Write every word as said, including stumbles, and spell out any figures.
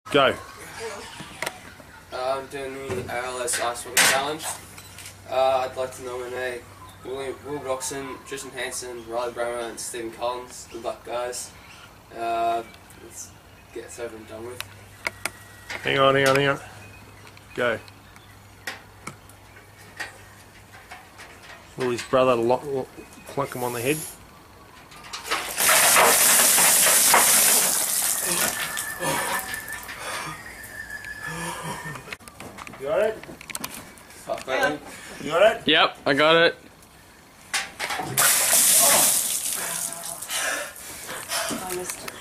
Go. Uh, I'm doing the A L S Ice Hockey Challenge. Uh, I'd like to nominate William, Will Roxon, Tristan Hansen, Riley Brammer and Stephen Collins. Good luck, guys. Uh, let's get this over and done with. Hang on, hang on, hang on. Go. Will his brother lock, lock, clunk him on the head? You got it? Fuck, yeah. You got it? Yep, I got it. I missed it.